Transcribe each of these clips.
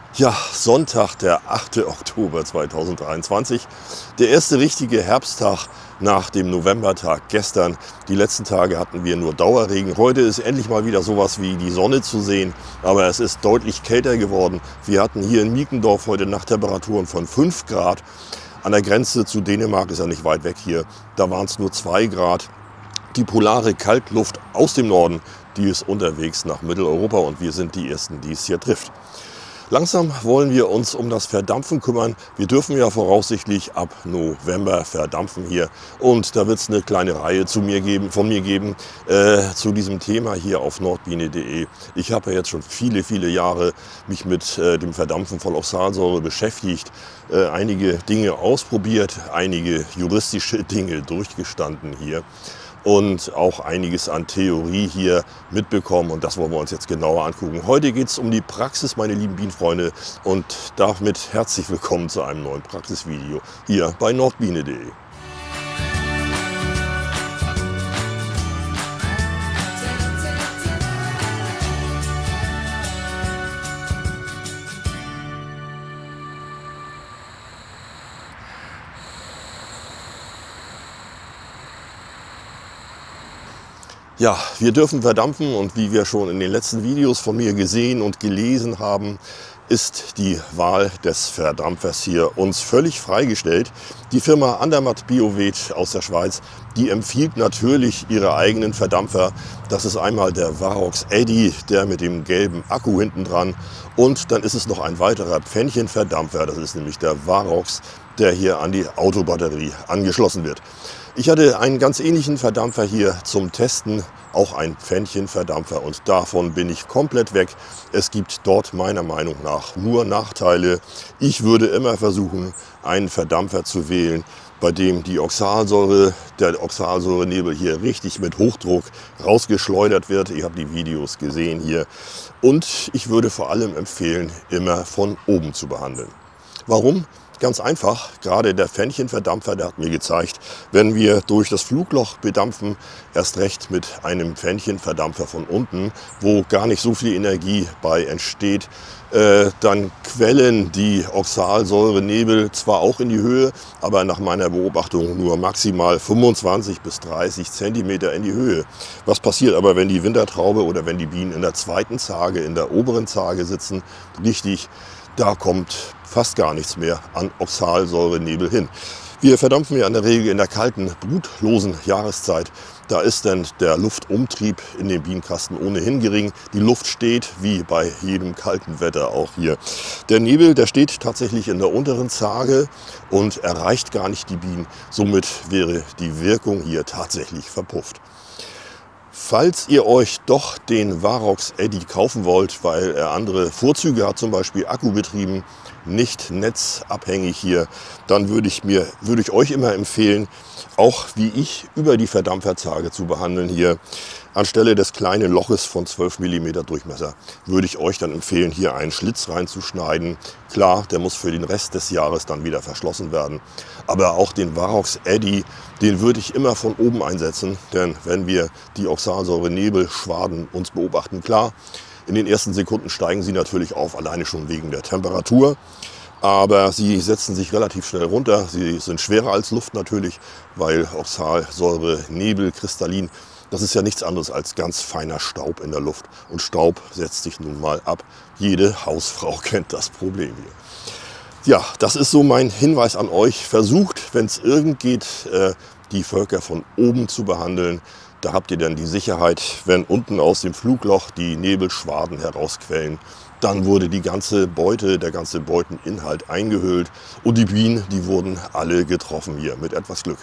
Ja, Sonntag, der 8. Oktober 2023. Der erste richtige Herbsttag nach dem Novembertag gestern. Die letzten Tage hatten wir nur Dauerregen. Heute ist endlich mal wieder sowas wie die Sonne zu sehen, aber es ist deutlich kälter geworden. Wir hatten hier in Miekendorf heute Nachttemperaturen von 5 Grad. An der Grenze zu Dänemark ist ja nicht weit weg hier. Da waren es nur 2 Grad. Die polare Kaltluft aus dem Norden, die ist unterwegs nach Mitteleuropa und wir sind die Ersten, die es hier trifft. Langsam wollen wir uns um das Verdampfen kümmern. Wir dürfen ja voraussichtlich ab November verdampfen hier. Und da wird es eine kleine Reihe von mir geben zu diesem Thema hier auf nordbiene.de. Ich habe ja jetzt schon viele Jahre mich mit dem Verdampfen von Oxalsäure beschäftigt. Einige Dinge ausprobiert, einige juristische Dinge durchgestanden hier. Und auch einiges an Theorie hier mitbekommen und das wollen wir uns jetzt genauer angucken. Heute geht es um die Praxis, meine lieben Bienenfreunde, und damit herzlich willkommen zu einem neuen Praxisvideo hier bei nordbiene.de. Ja, wir dürfen verdampfen und wie wir schon in den letzten Videos von mir gesehen und gelesen haben, ist die Wahl des Verdampfers hier uns völlig freigestellt. Die Firma Andermatt Biovet aus der Schweiz, die empfiehlt natürlich ihre eigenen Verdampfer. Das ist einmal der Varox Eddy, der mit dem gelben Akku hinten dran, und dann ist es noch ein weiterer Pfännchenverdampfer, das ist nämlich der Varox, der hier an die Autobatterie angeschlossen wird. Ich hatte einen ganz ähnlichen Verdampfer hier zum Testen, auch ein Pfännchenverdampfer, und davon bin ich komplett weg. Es gibt dort meiner Meinung nach nur Nachteile. Ich würde immer versuchen, einen Verdampfer zu wählen, bei dem der Oxalsäurenebel hier richtig mit Hochdruck rausgeschleudert wird. Ihr habt die Videos gesehen hier. Und ich würde vor allem empfehlen, immer von oben zu behandeln. Warum? Ganz einfach, gerade der Pfännchenverdampfer, der hat mir gezeigt, wenn wir durch das Flugloch bedampfen, erst recht mit einem Pfännchenverdampfer von unten, wo gar nicht so viel Energie bei entsteht, dann quellen die Oxalsäurenebel zwar auch in die Höhe, aber nach meiner Beobachtung nur maximal 25 bis 30 Zentimeter in die Höhe. Was passiert aber, wenn die Wintertraube oder wenn die Bienen in der zweiten Zage, in der oberen Zage sitzen? Richtig, da kommt fast gar nichts mehr an Oxalsäurenebel hin. Wir verdampfen ja in der Regel in der kalten, brutlosen Jahreszeit. Da ist dann der Luftumtrieb in dem Bienenkasten ohnehin gering. Die Luft steht, wie bei jedem kalten Wetter auch hier. Der Nebel, der steht tatsächlich in der unteren Zage und erreicht gar nicht die Bienen. Somit wäre die Wirkung hier tatsächlich verpufft. Falls ihr euch doch den Varox Eddy kaufen wollt, weil er andere Vorzüge hat, zum Beispiel akkubetrieben, nicht netzabhängig hier, dann würde ich euch immer empfehlen, auch wie ich, über die Verdampferzage zu behandeln hier. Anstelle des kleinen Loches von 12 mm Durchmesser würde ich euch dann empfehlen, hier einen Schlitz reinzuschneiden. Klar, der muss für den Rest des Jahres dann wieder verschlossen werden. Aber auch den Varox Eddy, den würde ich immer von oben einsetzen. Denn wenn wir die Oxalsäurenebelschwaden uns beobachten, klar, in den ersten Sekunden steigen sie natürlich auf, alleine schon wegen der Temperatur. Aber sie setzen sich relativ schnell runter. Sie sind schwerer als Luft natürlich, weil Oxalsäurenebel, Kristallin, das ist ja nichts anderes als ganz feiner Staub in der Luft. Und Staub setzt sich nun mal ab. Jede Hausfrau kennt das Problem hier. Ja, das ist so mein Hinweis an euch. Versucht, wenn es irgend geht, die Völker von oben zu behandeln. Da habt ihr dann die Sicherheit, wenn unten aus dem Flugloch die Nebelschwaden herausquellen, dann wurde die ganze Beute, der ganze Beuteninhalt eingehüllt und die Bienen, die wurden alle getroffen hier mit etwas Glück.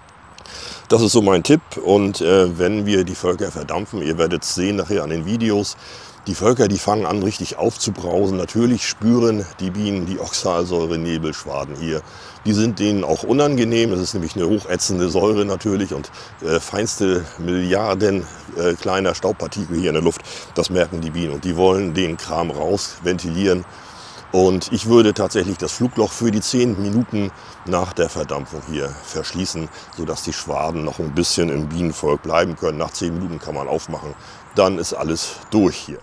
Das ist so mein Tipp, und wenn wir die Völker verdampfen, ihr werdet es sehen nachher an den Videos, die Völker, die fangen an richtig aufzubrausen. Natürlich spüren die Bienen die Oxalsäurenebelschwaden hier. Die sind denen auch unangenehm, das ist nämlich eine hochätzende Säure natürlich und feinste Milliarden kleiner Staubpartikel hier in der Luft, das merken die Bienen und die wollen den Kram raus ventilieren. Und ich würde tatsächlich das Flugloch für die 10 Minuten nach der Verdampfung hier verschließen, sodass die Schwaden noch ein bisschen im Bienenvolk bleiben können. Nach 10 Minuten kann man aufmachen, dann ist alles durch hier.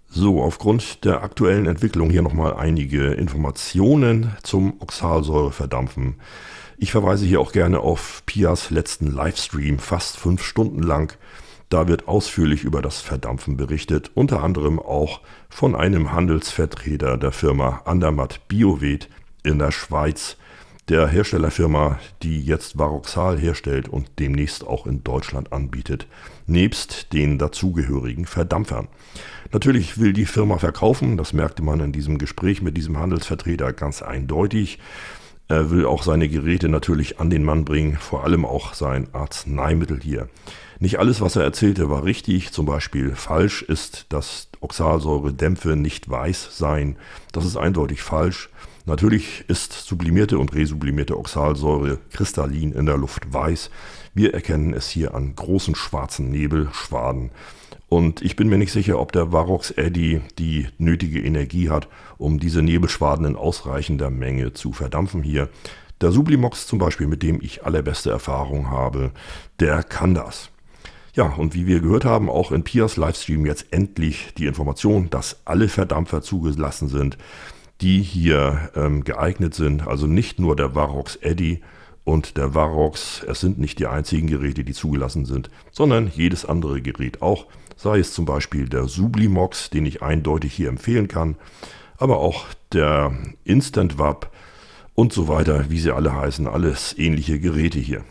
So, aufgrund der aktuellen Entwicklung hier nochmal einige Informationen zum Oxalsäureverdampfen. Ich verweise hier auch gerne auf Pias letzten Livestream, fast 5 Stunden lang. Da wird ausführlich über das Verdampfen berichtet, unter anderem auch von einem Handelsvertreter der Firma Andermatt Biovet in der Schweiz, der Herstellerfirma, die jetzt Varoxal herstellt und demnächst auch in Deutschland anbietet, nebst den dazugehörigen Verdampfern. Natürlich will die Firma verkaufen, das merkte man in diesem Gespräch mit diesem Handelsvertreter ganz eindeutig. Er will auch seine Geräte natürlich an den Mann bringen, vor allem auch sein Arzneimittel hier. Nicht alles, was er erzählte, war richtig. Zum Beispiel falsch ist, dass Oxalsäuredämpfe nicht weiß seien. Das ist eindeutig falsch. Natürlich ist sublimierte und resublimierte Oxalsäure kristallin in der Luft weiß. Wir erkennen es hier an großen schwarzen Nebelschwaden. Und ich bin mir nicht sicher, ob der Varox Eddy die nötige Energie hat, um diese Nebelschwaden in ausreichender Menge zu verdampfen hier. Der Sublimox zum Beispiel, mit dem ich allerbeste Erfahrung habe, der kann das. Ja, und wie wir gehört haben, auch in Pias Livestream jetzt endlich die Information, dass alle Verdampfer zugelassen sind, die hier geeignet sind. Also nicht nur der Varox Eddy und der Varox, es sind nicht die einzigen Geräte, die zugelassen sind, sondern jedes andere Gerät auch. Sei es zum Beispiel der Sublimox, den ich eindeutig hier empfehlen kann, aber auch der Instant Vap und so weiter, wie sie alle heißen, alles ähnliche Geräte hier.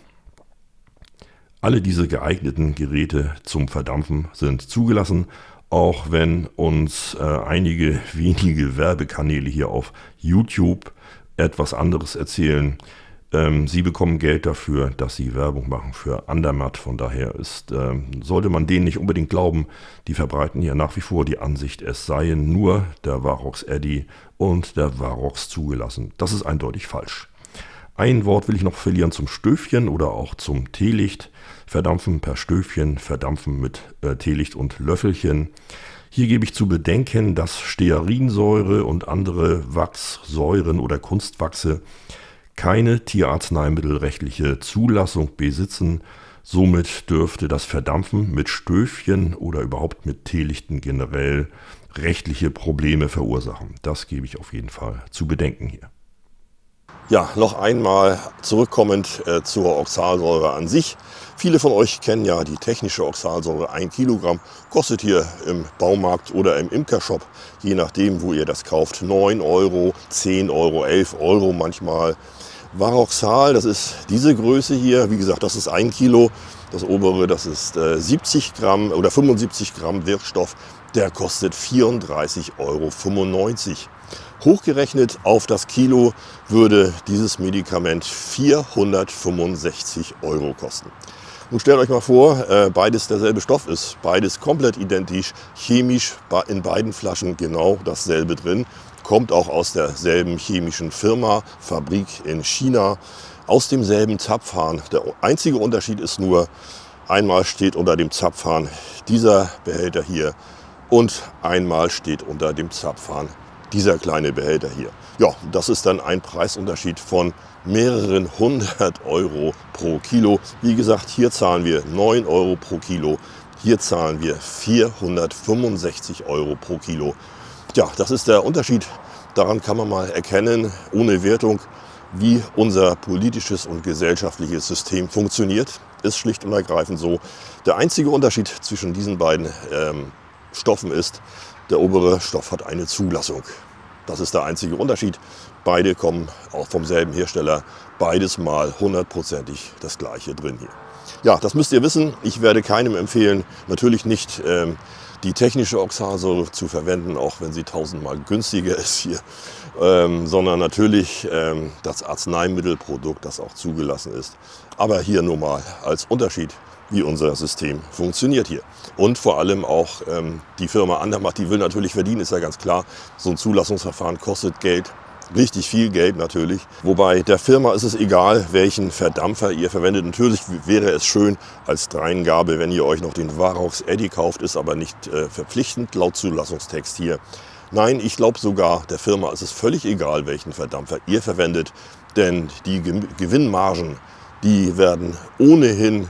Alle diese geeigneten Geräte zum Verdampfen sind zugelassen, auch wenn uns einige wenige Werbekanäle hier auf YouTube etwas anderes erzählen. Sie bekommen Geld dafür, dass sie Werbung machen für Andermatt. Von daher sollte man denen nicht unbedingt glauben. Die verbreiten hier nach wie vor die Ansicht, es seien nur der Varox Eddy und der Varox zugelassen. Das ist eindeutig falsch. Ein Wort will ich noch verlieren zum Stöfchen oder auch zum Teelicht. Verdampfen per Stöfchen, verdampfen mit Teelicht und Löffelchen. Hier gebe ich zu bedenken, dass Stearinsäure und andere Wachssäuren oder Kunstwachse keine tierarzneimittelrechtliche Zulassung besitzen. Somit dürfte das Verdampfen mit Stöfchen oder überhaupt mit Teelichten generell rechtliche Probleme verursachen. Das gebe ich auf jeden Fall zu bedenken hier. Ja, noch einmal zurückkommend zur Oxalsäure an sich. Viele von euch kennen ja die technische Oxalsäure. 1 Kilogramm kostet hier im Baumarkt oder im Imkershop, je nachdem, wo ihr das kauft, 9 Euro, 10 Euro, 11 Euro manchmal. Varoxal, das ist diese Größe hier. Wie gesagt, das ist 1 Kilo. Das obere, das ist 70 Gramm oder 75 Gramm Wirkstoff. Der kostet 34,95 Euro. Hochgerechnet auf das Kilo würde dieses Medikament 465 Euro kosten. Nun stellt euch mal vor, beides derselbe Stoff ist, beides komplett identisch, chemisch in beiden Flaschen genau dasselbe drin, kommt auch aus derselben chemischen Firma, Fabrik in China, aus demselben Zapfhahn. Der einzige Unterschied ist nur, einmal steht unter dem Zapfhahn dieser Behälter hier und einmal steht unter dem Zapfhahn dieser kleine Behälter hier. Ja, das ist dann ein Preisunterschied von mehreren 100 Euro pro Kilo. Wie gesagt, hier zahlen wir 9 Euro pro Kilo. Hier zahlen wir 465 Euro pro Kilo. Ja, das ist der Unterschied. Daran kann man mal erkennen, ohne Wertung, wie unser politisches und gesellschaftliches System funktioniert. Ist schlicht und ergreifend so. Der einzige Unterschied zwischen diesen beiden Stoffen ist, der obere Stoff hat eine Zulassung. Das ist der einzige Unterschied. Beide kommen auch vom selben Hersteller. Beides mal 100%ig das gleiche drin hier. Ja, das müsst ihr wissen. Ich werde keinem empfehlen, natürlich nicht die technische Oxalsäure zu verwenden, auch wenn sie 1000-mal günstiger ist hier, sondern natürlich das Arzneimittelprodukt, das auch zugelassen ist. Aber hier nur mal als Unterschied, wie unser System funktioniert hier. Und vor allem auch die Firma Andermatt, die will natürlich verdienen, ist ja ganz klar. So ein Zulassungsverfahren kostet Geld, richtig viel Geld natürlich. Wobei der Firma ist es egal, welchen Verdampfer ihr verwendet. Natürlich wäre es schön als Dreingabe, wenn ihr euch noch den Varox Eddy kauft, ist aber nicht verpflichtend laut Zulassungstext hier. Nein, ich glaube sogar, der Firma ist es völlig egal, welchen Verdampfer ihr verwendet, denn die Gewinnmargen, die werden ohnehin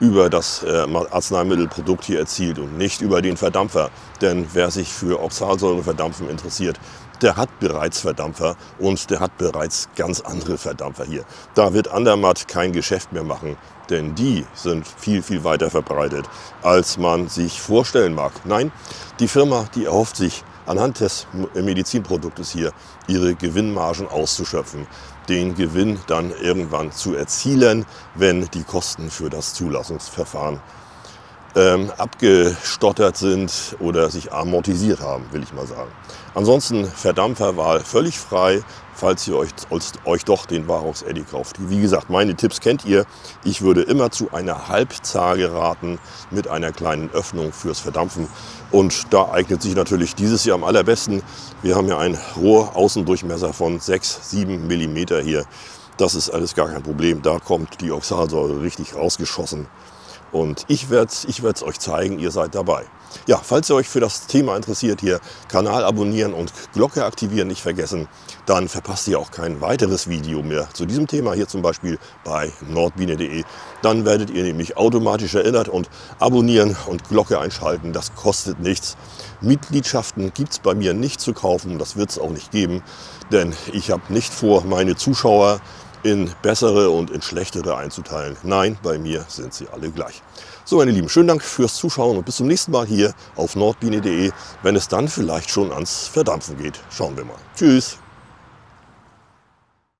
über das Arzneimittelprodukt hier erzielt und nicht über den Verdampfer. Denn wer sich für Oxalsäureverdampfen interessiert, der hat bereits Verdampfer und der hat bereits ganz andere Verdampfer hier. Da wird Andermatt kein Geschäft mehr machen, denn die sind viel, viel weiter verbreitet, als man sich vorstellen mag. Nein, die Firma, die erhofft sich anhand des Medizinproduktes hier ihre Gewinnmargen auszuschöpfen, den Gewinn dann irgendwann zu erzielen, wenn die Kosten für das Zulassungsverfahren abgestottert sind oder sich amortisiert haben, will ich mal sagen. Ansonsten Verdampferwahl völlig frei, falls ihr euch doch den Varox Eddy kauft. Wie gesagt, meine Tipps kennt ihr. Ich würde immer zu einer Halbzage raten mit einer kleinen Öffnung fürs Verdampfen. Und da eignet sich natürlich dieses Jahr am allerbesten. Wir haben ja ein Rohraußendurchmesser von 6-7 mm hier. Das ist alles gar kein Problem. Da kommt die Oxalsäure richtig rausgeschossen. Und ich werde es euch zeigen, ihr seid dabei. Ja, falls ihr euch für das Thema interessiert, hier Kanal abonnieren und Glocke aktivieren nicht vergessen, dann verpasst ihr auch kein weiteres Video mehr zu diesem Thema, hier zum Beispiel bei nordbiene.de. Dann werdet ihr nämlich automatisch erinnert und abonnieren und Glocke einschalten, das kostet nichts. Mitgliedschaften gibt es bei mir nicht zu kaufen, das wird es auch nicht geben, denn ich habe nicht vor, meine Zuschauer in bessere und in schlechtere einzuteilen. Nein, bei mir sind sie alle gleich. So, meine Lieben, schönen Dank fürs Zuschauen und bis zum nächsten Mal hier auf nordbiene.de, wenn es dann vielleicht schon ans Verdampfen geht. Schauen wir mal. Tschüss.